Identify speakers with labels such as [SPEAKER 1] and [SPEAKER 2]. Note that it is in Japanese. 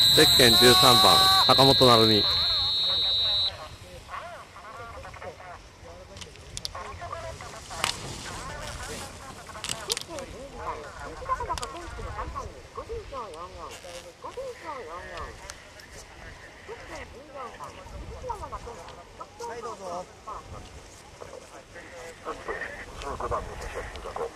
[SPEAKER 1] ゼッケン13番、坂本成美。
[SPEAKER 2] はい、どうぞ。19番の写真